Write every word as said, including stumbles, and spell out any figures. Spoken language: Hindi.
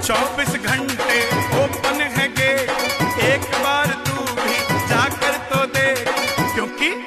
चौबीस घंटे ओपन है गेट, एक बार तू भी जाकर तो देख, क्योंकि